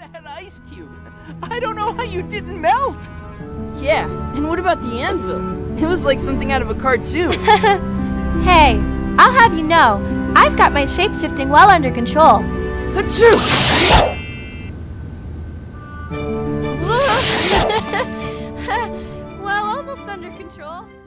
that ice cube. I don't know how you didn't melt. Yeah, and what about the anvil? It was like something out of a cartoon. Hey, I'll have you know, I've got my shape-shifting well under control. Achoo! Well, almost under control.